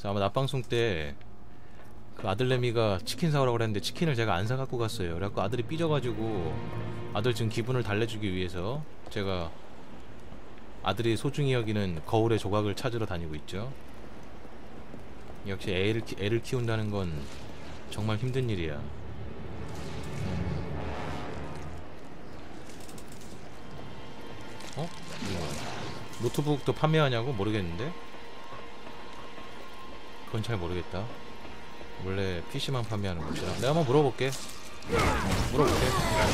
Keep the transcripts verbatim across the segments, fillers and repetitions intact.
아마 낮방송 때 그 아들내미가 치킨 사오라고 그랬는데 치킨을 제가 안 사갖고 갔어요. 그래갖고 아들이 삐져가지고 아들 지금 기분을 달래주기 위해서 제가 아들이 소중히 여기는 거울의 조각을 찾으러 다니고 있죠. 역시 애를, 키, 애를 키운다는 건 정말 힘든 일이야. 음. 어? 뭐, 노트북도 판매하냐고? 모르겠는데? 그건 잘 모르겠다. 원래 피시만 판매하는 곳이라. 내가 한번 물어볼게. 어, 물어볼게.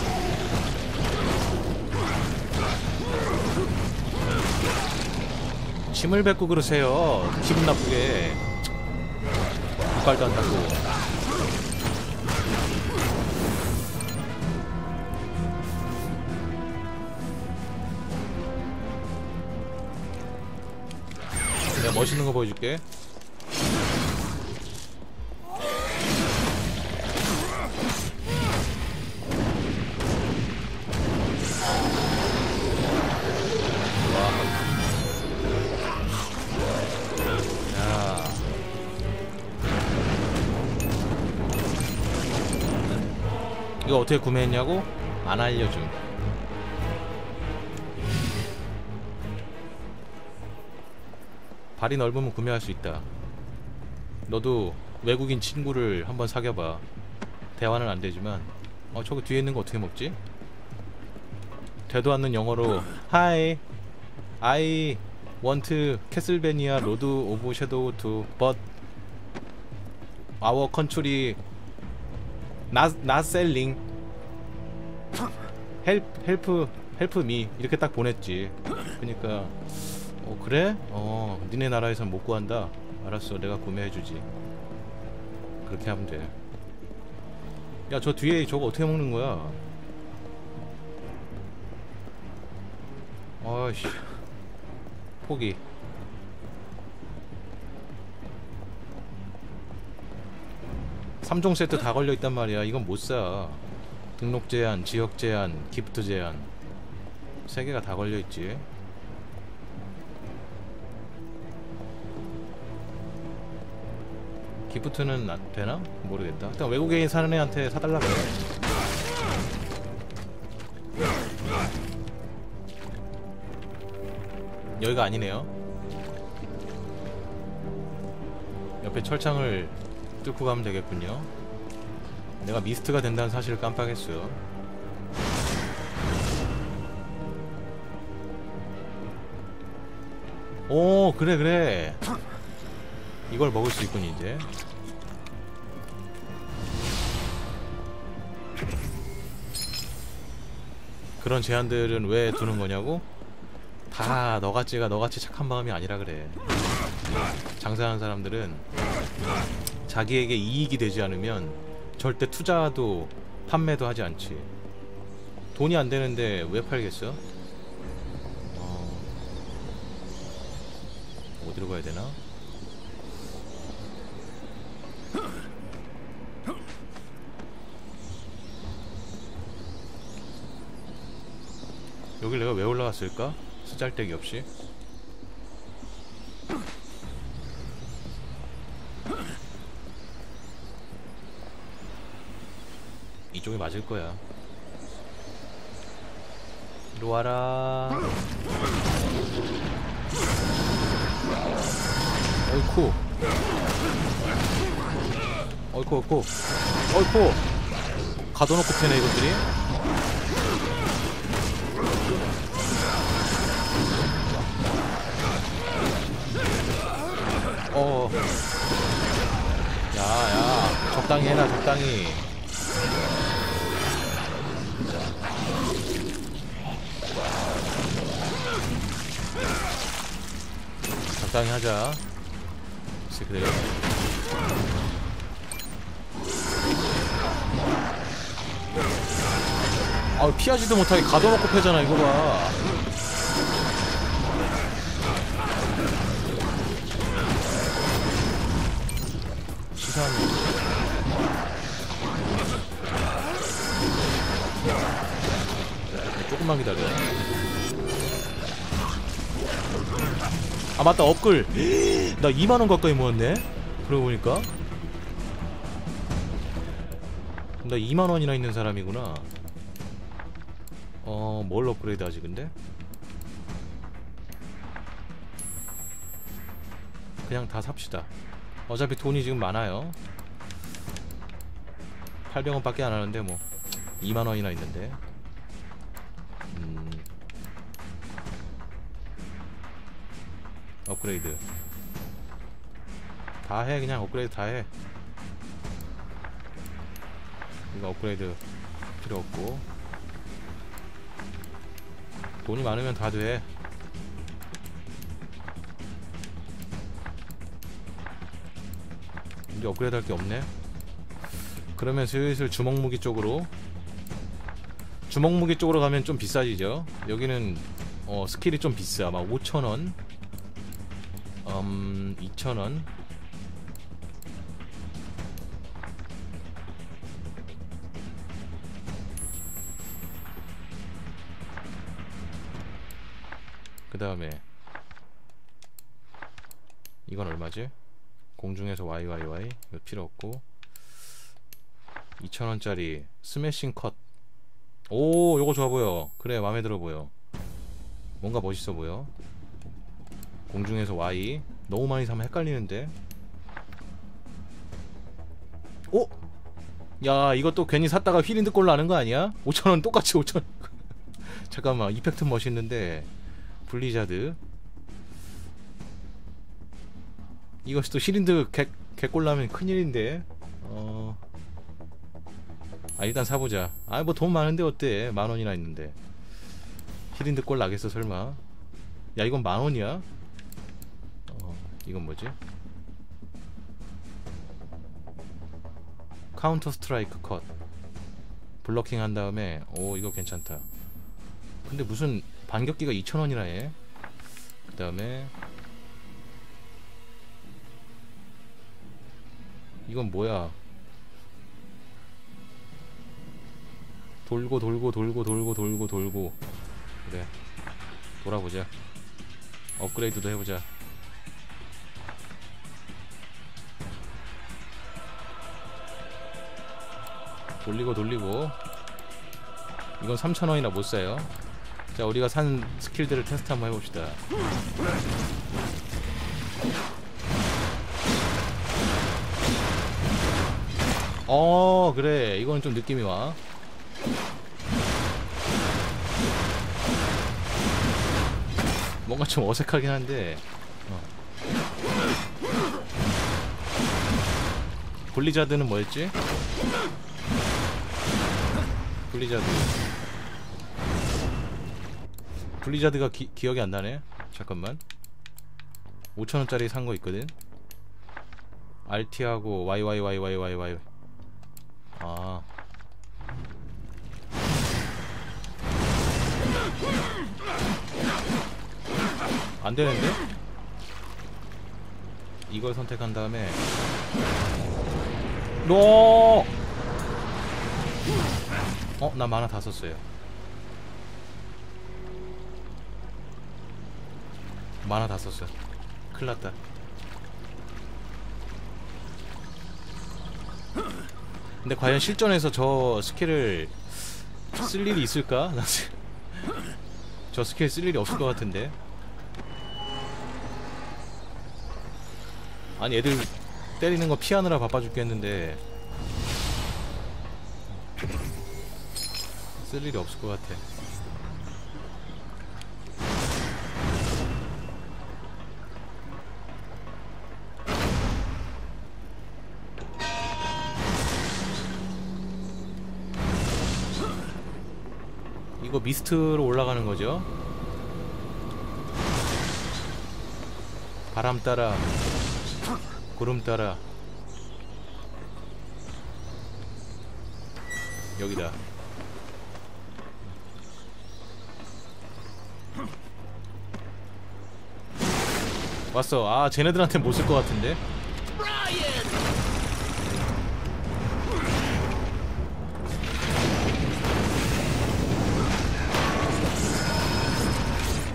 침을 뱉고 그러세요. 기분 나쁘게. 이빨도 안 닦고. 내가 멋있는 거 보여줄게. 이거 어떻게 구매했냐고? 안 알려줌. 발이 넓으면 구매할 수 있다. 너도 외국인 친구를 한번 사귀어봐. 대화는 안 되지만. 어, 저거 뒤에 있는 거 어떻게 먹지? 되도 않는 영어로 Hi, I want Castlevania Lord of Shadow two, but our country not not selling. help help help me 이렇게 딱 보냈지. 그러니까 어 그래? 어 니네 나라에선 못 구한다. 알았어, 내가 구매해주지. 그렇게 하면 돼. 야, 저 뒤에 저거 어떻게 먹는 거야? 아이씨, 포기. 삼 종 세트 다 걸려있단 말이야. 이건 못사. 등록 제한, 지역 제한, 기프트 제한 세 개가 다 걸려있지. 기프트는 안 되나? 모르겠다. 일단 외국에 사는 애한테 사달라 그래. 여기가 아니네요. 옆에 철창을 뚫고 가면 되겠군요. 내가 미스트가 된다는 사실을 깜빡했어요. 오, 그래 그래. 이걸 먹을 수 있군 이제. 그런 제한들은 왜 두는 거냐고? 다 너같이가 너같이 착한 마음이 아니라 그래. 장사하는 사람들은 자기에게 이익이 되지 않으면 절대 투자도 판매도 하지 않지. 돈이 안 되는데 왜 팔겠어? 어... 어디로 가야 되나? 여길 내가 왜 올라갔을까? 쓰잘데기 없이. 이쪽이 맞을 거야. 이리 와라. 어이쿠. 어이쿠 어이쿠 어이쿠. 가둬놓고 패네 이것들이. 어. 야야, 적당히 해라. 적당히. 적당히 하자. 이 새끼들. 아, 피하지도 못하게 가둬놓고 패잖아. 이거 봐. 시선. 조금만 기다려. 아 맞다, 업글. 나 이만 원 가까이 모았네. 그러고 보니까 나 이만 원이나 있는 사람이구나. 어, 뭘 업그레이드 하지 근데? 그냥 다 삽시다. 어차피 돈이 지금 많아요. 팔백 원 밖에 안 하는데 뭐 이만 원이나 있는데. 음. 업그레이드 다 해. 그냥 업그레이드 다 해. 이거 업그레이드 필요 없고. 돈이 많으면 다 돼. 이제 업그레이드 할 게 없네. 그러면 슬슬 주먹무기 쪽으로 주먹무기 쪽으로 가면 좀 비싸지죠. 여기는 어, 스킬이 좀 비싸. 막 오천 원 음... 이천 원 그 다음에 이건 얼마지? 공중에서 와이와이와이 이거 필요 없고. 이천 원짜리 스매싱 컷. 오, 요거 좋아 보여. 그래, 마음에 들어 보여. 뭔가 멋있어 보여. 공중에서 Y. 너무 많이 사면 헷갈리는데. 오! 야, 이것도 괜히 샀다가 휘린드 꼴 나는 거 아니야? 오천 원 똑같이 오천 원. 잠깐만, 이펙트 멋있는데. 블리자드. 이것이 또 휘린드 개, 개꼴 나면 큰일인데. 어... 아, 일단 사보자. 아, 뭐 돈 많은데 어때? 만 원이나 있는데. 힐인드 꼴 나겠어 설마? 야, 이건 만 원이야? 어, 이건 뭐지? 카운터 스트라이크 컷. 블러킹 한 다음에, 오, 이거 괜찮다. 근데 무슨 반격기가 이천 원이나 해? 그 다음에 이건 뭐야? 돌고 돌고 돌고 돌고 돌고 돌고. 그래, 돌아보자. 업그레이드도 해보자. 돌리고 돌리고. 이건 삼천 원이나 못사요. 자, 우리가 산 스킬들을 테스트 한번 해봅시다. 어, 그래, 이건 좀 느낌이 와. 뭔가 좀 어색하긴 한데. 어. 블리자드는 뭐였지? 블리자드 블리자드가 기, 기억이 안 나네. 잠깐만. 오천 원짜리 산 거 있거든. 알티하고 와이와이와이와이와이. 아, 안 되는데? 이걸 선택한 다음에 노! 어? 나 만화 다 썼어요. 만화 다 썼어. 큰일났다. 근데 과연 실전에서 저 스킬을 쓸 일이 있을까? 저 스킬 쓸 일이 없을 것 같은데. 아니, 애들 때리는 거 피하느라 바빠 죽겠는데 쓸 일이 없을 것 같아. 이거 미스트로 올라가는 거죠? 바람 따라 구름 따라. 여기다. 왔어. 아, 쟤네들한테 못 쓸 것 같은데.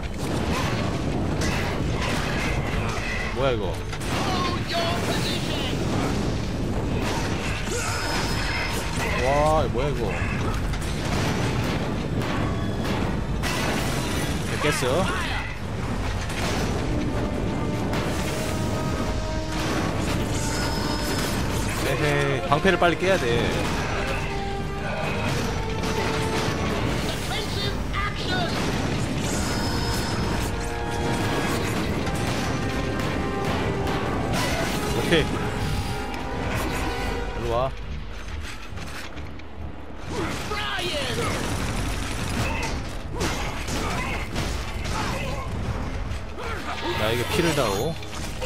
뭐야 이거? 와 뭐야 이거. 깼어. 에헤이 방패를 빨리 깨야 돼. 오케이 일로와. 나에게 피를 다오.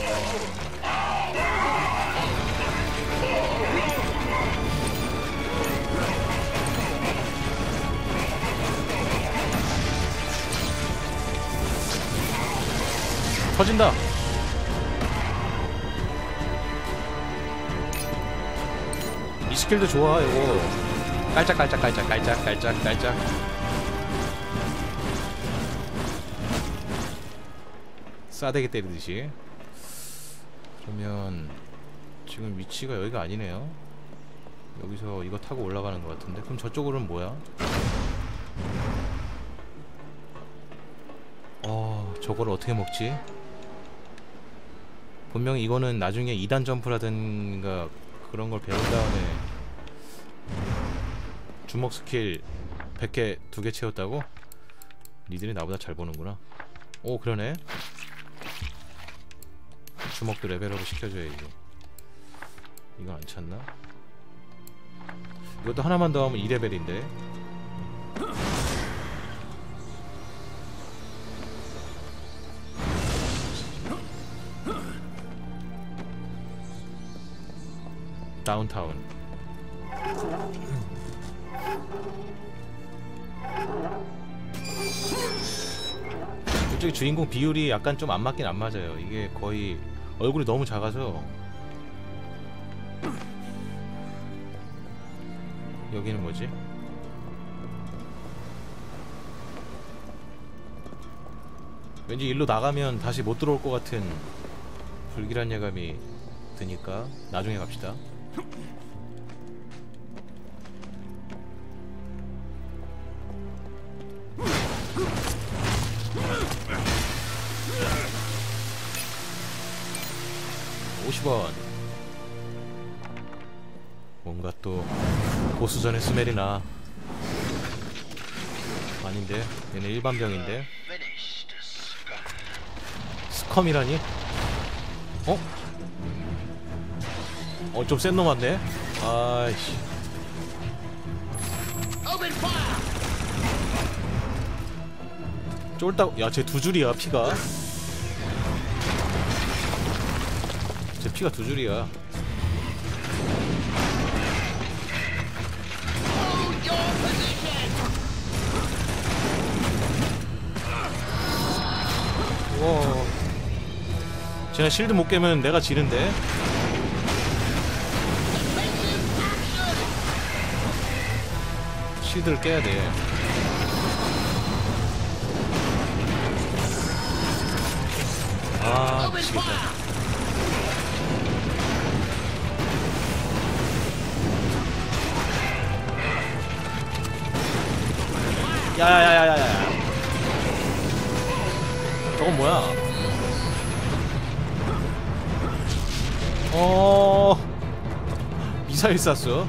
터진다. 이 스킬도 좋아 이거. 깔짝깔짝 깔짝 깔짝 깔짝 깔짝. 싸대기 때리듯이. 그러면 지금 위치가 여기가 아니네요. 여기서 이거 타고 올라가는 것 같은데. 그럼 저쪽으로는 뭐야? 어... 저걸 어떻게 먹지? 분명히 이거는 나중에 이 단 점프라든가 그런 걸 배운 다음에 주먹 스킬 백 개 두 개 채웠다고? 니들이 나보다 잘 보는구나. 오 그러네. 주먹도 레벨업을 시켜줘야지. 이거 안 찼나? 이것도 하나만 더 하면 이 레벨인데. 다운타운. 이쪽에 주인공 비율이 약간 좀 안 맞긴 안 맞아요. 이게 거의 얼굴이 너무 작아서. 여기는 뭐지? 왠지 일로 나가면 다시 못 들어올 것 같은 불길한 예감이 드니까 나중에 갑시다. 오십 원. 뭔가 또 보스전의 스멜이 나. 아닌데 얘네 일반 병인데. 스컴이라니? 어? 어 좀 센 놈 왔네? 아이씨. 쫄딱. 야 쟤 두 줄이야 피가. 쟤 피가 두 줄이야. 우와. 쟤네 실드 못 깨면 내가 지는데. 실드를 깨야 돼. 아 미치겠다. 야야야야야야. 저건 뭐야? 어 미사일 쐈어.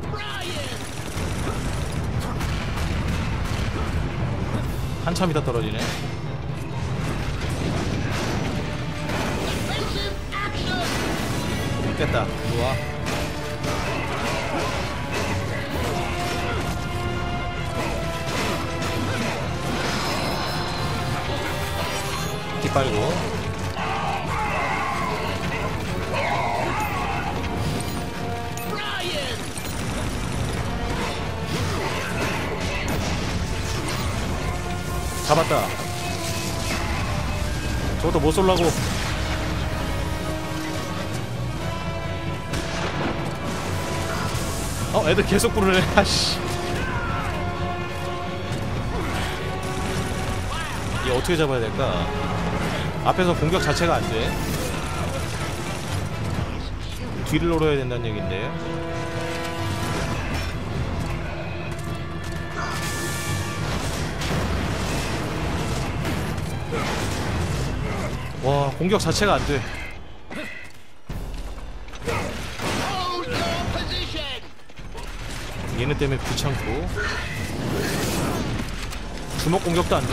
한참 이다 떨어지네. 깼다. 좋아. 기 빨고. 잡았다. 저것도 못 쏠라고. 어 애들 계속 부르네. 아씨. 얘 어떻게 잡아야 될까? 앞에서 공격 자체가 안 돼. 뒤를 노려야 된다는 얘긴데. 와, 공격 자체가 안 돼. 얘네 때문에 귀찮고 주먹 공격도 안 돼.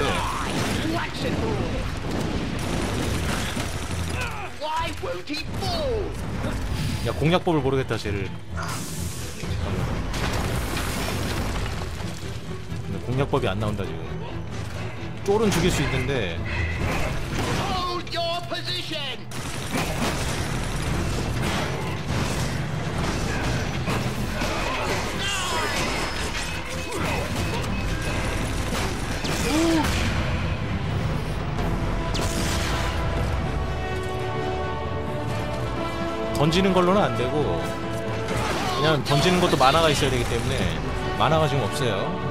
야, 공략법을 모르겠다 쟤를. 근데 공략법이 안 나온다 지금. 쫄은 죽일 수 있는데. 던지는 걸로는 안 되고, 그냥 던지는 것도 만화가 있어야 되기 때문에 만화가 지금 없어요.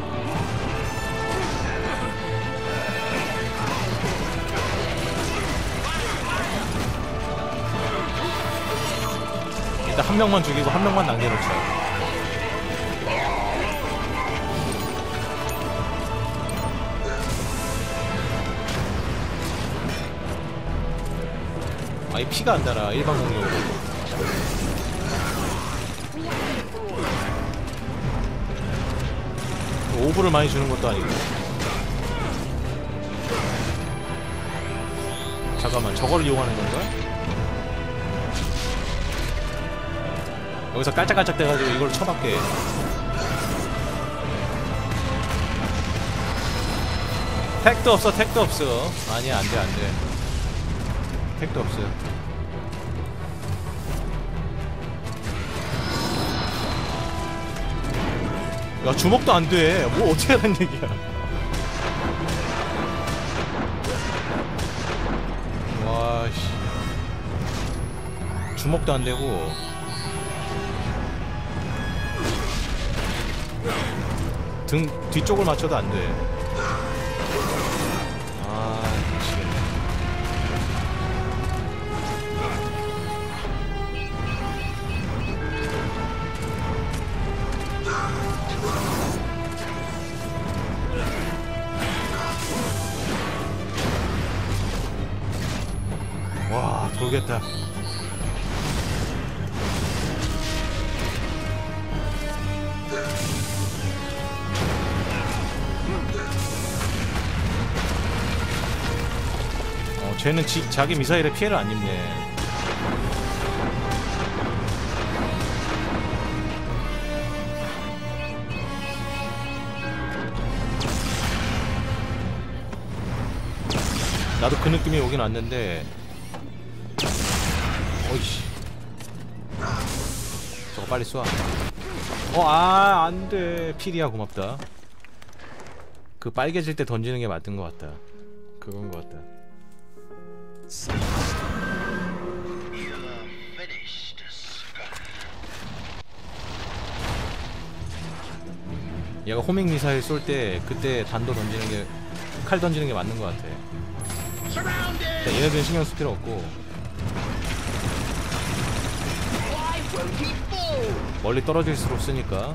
일단 한 명만 죽이고 한 명만 남겨놓자. 아이 피가 안 달아 일반 공격으로. 오브를 많이 주는 것도 아니고. 잠깐만, 저거를 이용하는 건가? 여기서 깔짝깔짝 대가지고 이걸 쳐박게. 택도 없어, 택도 없어. 아니야, 안돼 안돼. 택도 없어요. 야, 주먹도 안 돼. 뭐 어떻게 하는 얘기야. 와, 씨. 주먹도 안 되고. 등 뒤쪽을 맞춰도 안 돼. 아, 미치겠네. 와, 돌겠다. 어, 쟤는 지, 자기 미사일에 피해를 안 입네. 나도 그 느낌이 오긴 왔는데. 어이씨, 저거 빨리 쏴. 어, 아, 안돼. 피리야 고맙다. 그 빨개질 때 던지는 게 맞는 것 같다. 그건 것 같다. 얘가 호밍 미사일 쏠 때 그때 단도 던지는 게, 칼 던지는 게 맞는 것 같아. 자, 얘네들은 신경 쓸 필요 없고. 멀리 떨어질수록 쓰니까.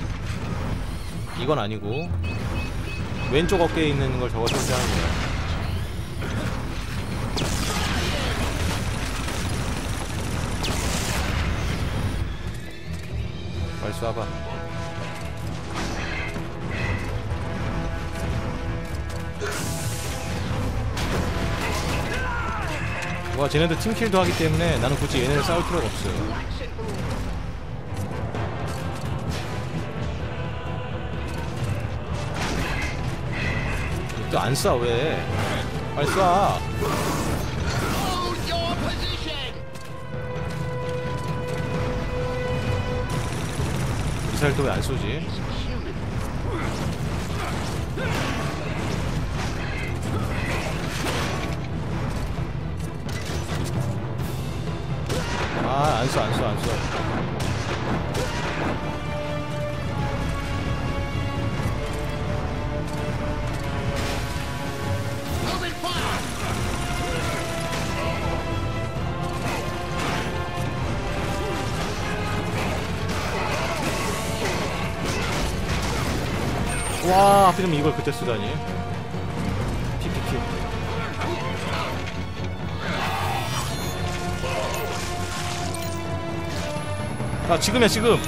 이건 아니고 왼쪽 어깨에 있는 걸 저거 설치하는 거야. 빨리 쏴봐. 와, 쟤네들 팀킬도 하기 때문에 나는 굳이 얘네를 싸울 필요가 없어요. 또 안 쏴 왜? 빨리 쏴. 미사일 또 왜 안 쏘지? 아, 안 쏴, 안 쏴, 안 쏴. 와, 하필이면 이걸 그때 쓰다니. 피피피. 아 지금이야 지금.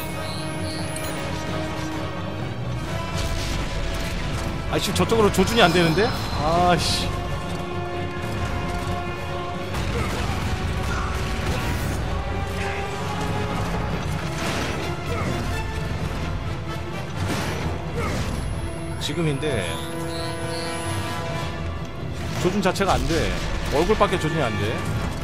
아이씨 저쪽으로 조준이 안 되는데? 아씨. 지금인데 조준 자체가 안 돼. 얼굴밖에 조준이 안 돼.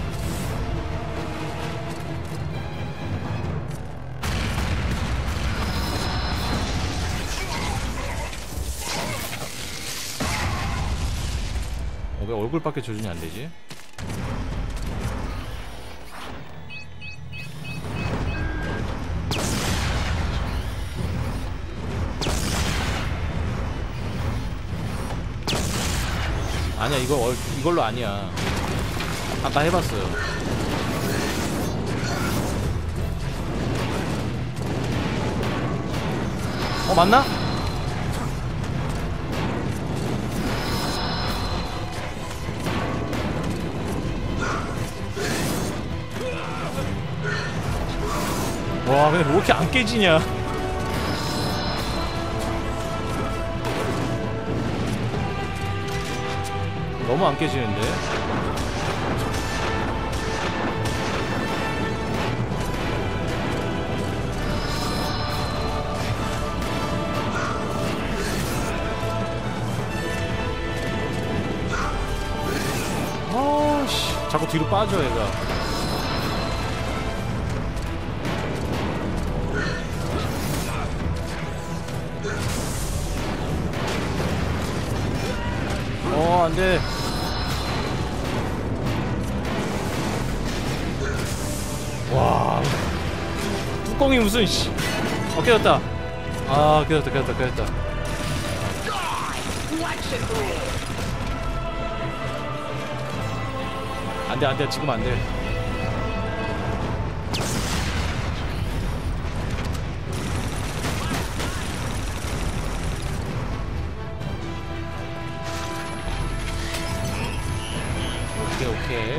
어, 왜 얼굴밖에 조준이 안 되지? 아니야 이거 얼, 이걸로 아니야. 아까 해봤어요. 어 맞나? 와 근데 왜 이렇게 안 깨지냐. 너무 안 깨지는데? 아씨 자꾸 뒤로 빠져 얘가. 어 안돼. 와 뚜껑이 무슨 씨. 어 깨졌다. 아 깨졌다 깨졌다 깨졌다. 안돼 안돼 지금 안돼. 오케이 오케이.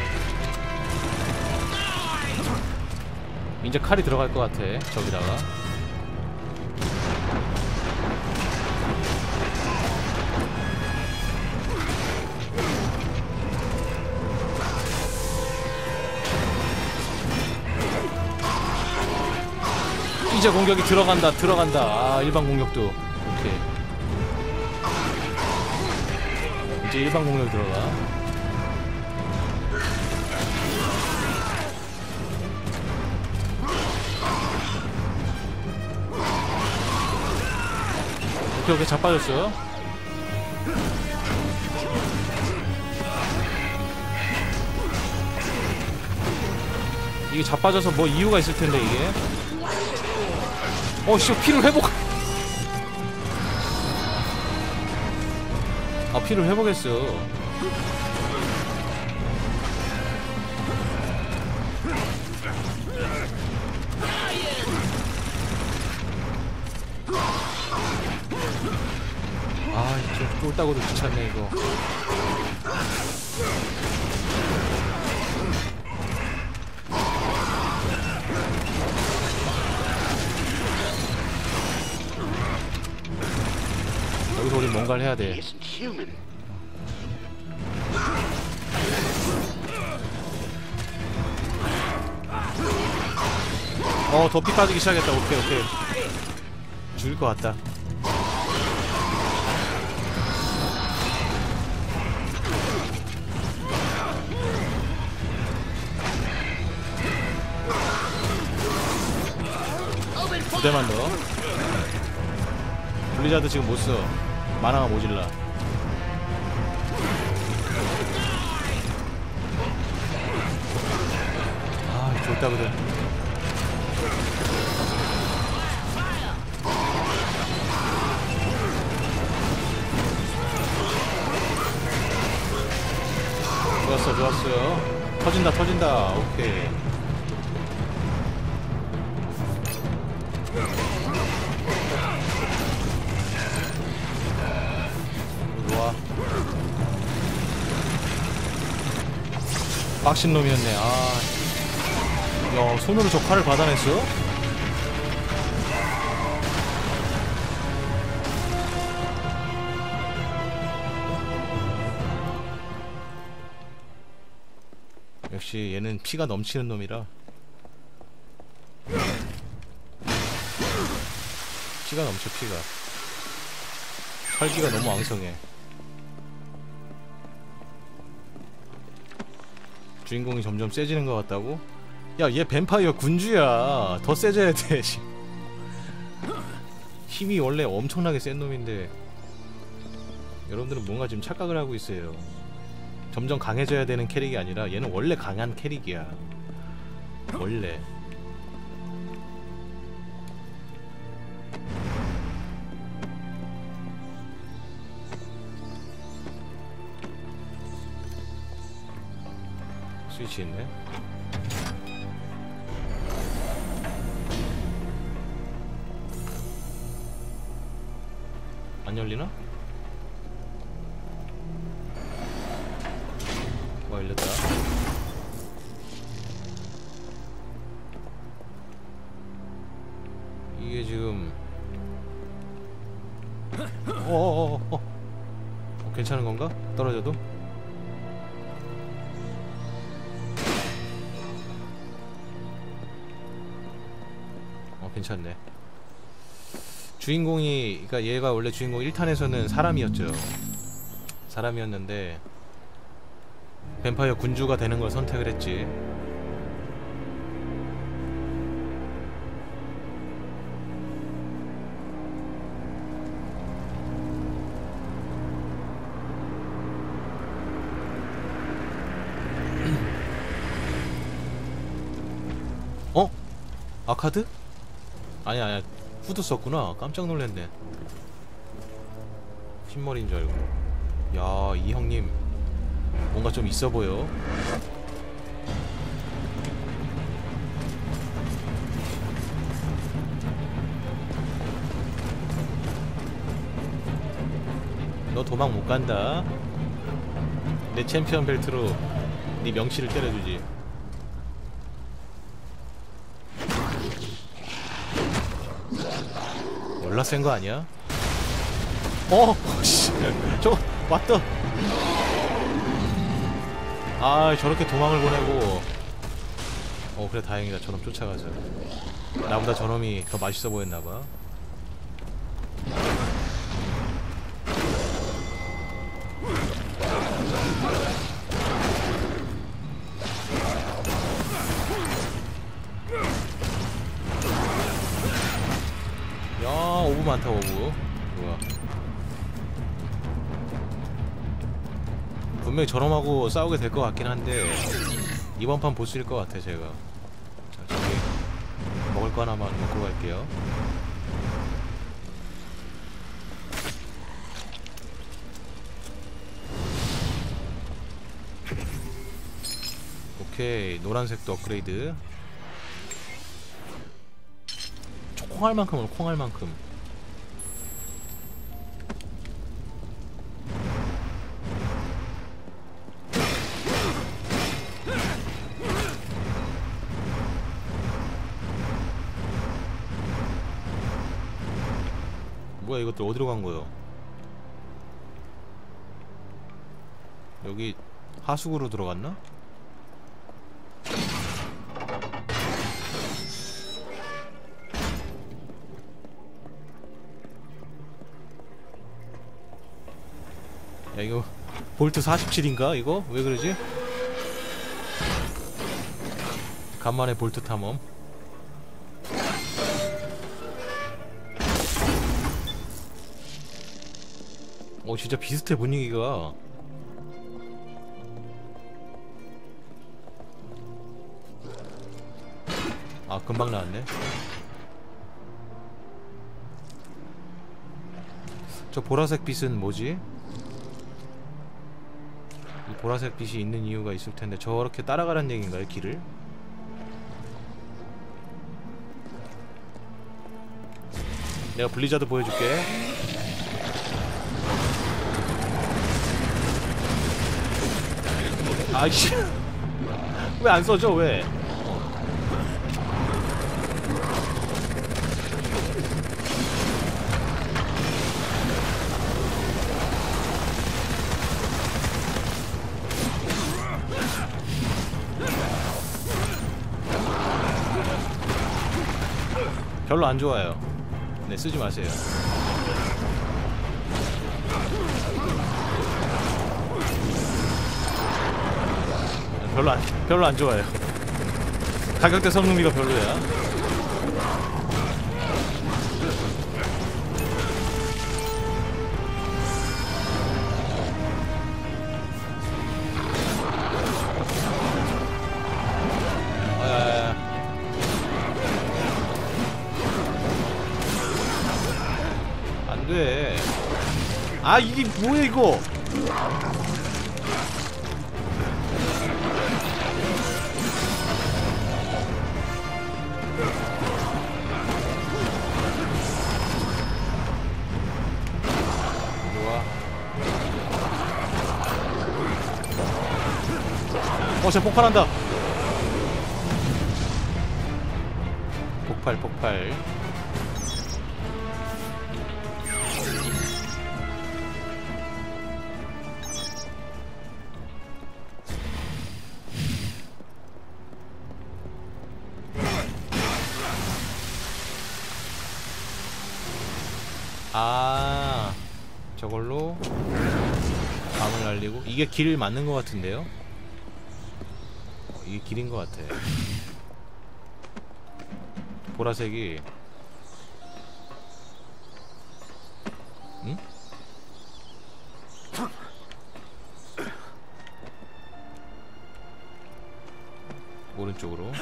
이제 칼이 들어갈 것 같아 저기다가. 이제 공격이 들어간다 들어간다. 아 일반 공격도 오케이. 이제 일반 공격 들어가. 오케이 오케이 자빠졌어. 이게 자빠져서 뭐 이유가 있을 텐데 이게. 어씨 피를 회복. 아 피를 회복했어. 아 이거 쫄따고도 귀찮네 이거. 여기서 우린 뭔가를 해야 돼. 어 더 피 빠지기 시작했다. 오케이 오케이. 죽을 것 같다. 두 대만 더. 블리자드 지금 못써. 만화가 모질라. 아 좋다 그래. 좋았어 좋았어요. 터진다 터진다. 오케이. 좋아. 빡신 놈이었네. 아 야, 손으로 저 칼을 받아냈어? 역시 얘는 피가 넘치는 놈이라. 피가 넘쳐, 피가. 활기가 너무 왕성해. 주인공이 점점 세지는 것 같다고? 야, 얘 뱀파이어 군주야. 더 세져야 돼. 힘이 원래 엄청나게 센 놈인데 여러분들은 뭔가 지금 착각을 하고 있어요. 점점 강해져야 되는 캐릭이 아니라 얘는 원래 강한 캐릭이야. 원래. 스위치 있네. 안 열리나? 와, 열렸다. 이게 지금 어어어어 어, 어. 어, 괜찮은 건가? 떨어져도? 어, 괜찮네. 주인공이, 그러니까 얘가 원래 주인공 일 탄에서는 사람이었죠. 사람이었는데 뱀파이어 군주가 되는 걸 선택을 했지. 어? 아카드? 아니야, 아니야. 후드 썼구나. 깜짝 놀랐네. 흰머리인 줄 알고. 야, 이 형님 뭔가 좀 있어 보여. 너 도망 못 간다. 내 챔피언 벨트로 네 명치를 때려주지. 몰라 센 거 아니야? 어, 씨, 저거 왔다. 아, 저렇게 도망을 보내고. 어, 그래 다행이다. 저놈 쫓아가자. 나보다 저놈이 더 맛있어 보였나봐. 야, 오브 많다, 오브. 뭐야. 분명히 저놈하고 싸우게 될 것 같긴 한데 이번 판 보스일 것 같아, 제가. 자, 저기 먹을 거 하나만 먹고 갈게요. 오케이, 노란색도 업그레이드. 콩알만큼은 콩알만큼. 뭐야, 이것들 어디로 간 거요? 여기 하수구로 들어갔나? 야, 이거 볼트 사십칠인가 이거? 왜 그러지? 간만에 볼트 탐험. 어, 진짜 비슷해 분위기가. 아, 금방 나왔네. 저 보라색 빛은 뭐지? 이 보라색 빛이 있는 이유가 있을 텐데 저렇게 따라가란 얘기인가요, 길을? 내가 블리자드 보여줄게. 아이씨. 왜 안 써져, 왜? 별로 안 좋아요. 네, 쓰지 마세요. 별로 안 별로 안 좋아요. 가격대 성능비가 별로야. 왜? 아 이게 뭐야 이거? 좋아. 어, 쟤 폭발한다. 폭발, 폭발. 아, 저걸로 밤을 날리고. 이게 길 맞는 것 같은데요? 어, 이게 길인 것 같아. 보라색이. 응? 오른쪽으로.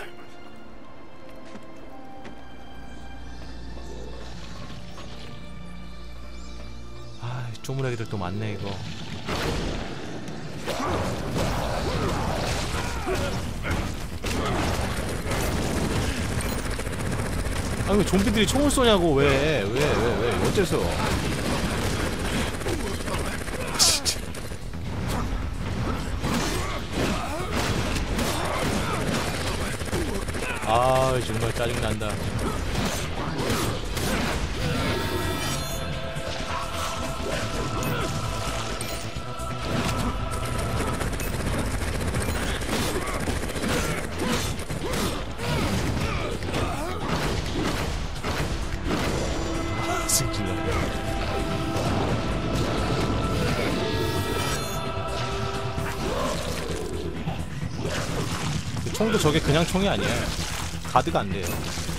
쪼무레기들 또 많네 이거. 아 왜 좀비들이 총을 쏘냐고. 왜 왜 왜 왜 왜, 어째서. 진짜. 아 정말 짜증난다. 총도 저게 그냥 총이 아니야. 가드가 안 돼요.